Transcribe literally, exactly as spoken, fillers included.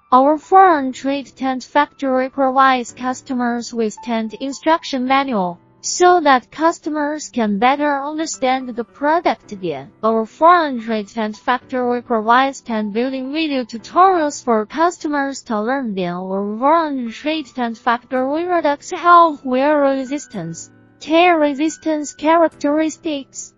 Our foreign trade tent factory provides customers with tent instruction manual, so that customers can better understand the product again. Our foreign trade tent factory provides tent building video tutorials for customers to learn them. Our foreign trade tent factory products have wear resistance, tear resistance characteristics.